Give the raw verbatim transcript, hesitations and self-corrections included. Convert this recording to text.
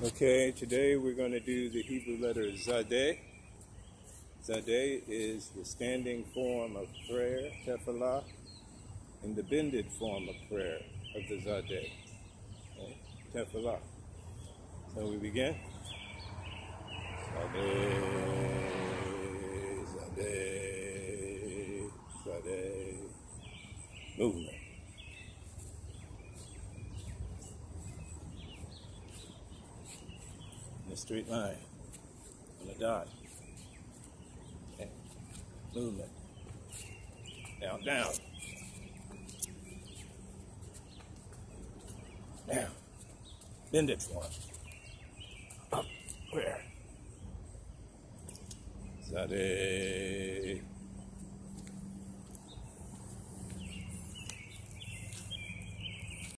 Okay, today we're going to do the Hebrew letter Zadeh. Zadeh is the standing form of prayer, tefillah, and the bended form of prayer of the Zadeh, okay, tefillah. So we begin. Zadeh, Zadeh, Zadeh. Movement. In a straight line, on a dot. Okay. Movement. Down, down. Down. Bended form. Up. Where? Zadeh.